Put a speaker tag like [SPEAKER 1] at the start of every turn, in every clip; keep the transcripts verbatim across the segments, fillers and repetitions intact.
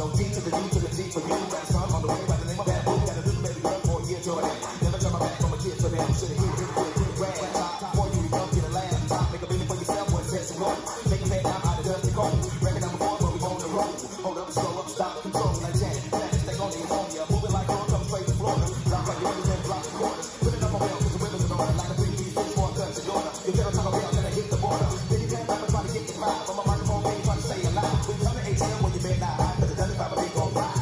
[SPEAKER 1] no T to the U to the G for you. Got a son on the way by the name of Bad Boo. Got a little baby girl for a year, Jordan. Never turn my back on my kids for them. Should've hit it, hit it, hit it, grab top. Before you come get a laugh. Top, make a million for yourself, one test and roll. Take your head down out of dusty cold. Reckon I'm a boy, but we on the road. Hold up, slow up, stop, control like that. Flash, stay on the ammonia. Moving like on, come straight to Florida. Drop like your and drop the corners. Put it up on rail, cause the women's in order. Like a three piece, six, four, cuts your daughter. You tell them talk about that I hit the border. Then you can't ever try to get your vibe. On my microphone, ain't trying to say a lie. When you come to H M, when you been out high, cause the seventy-five, I ain't gon' ride.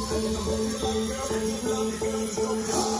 [SPEAKER 1] Like girl, you love me, girl, go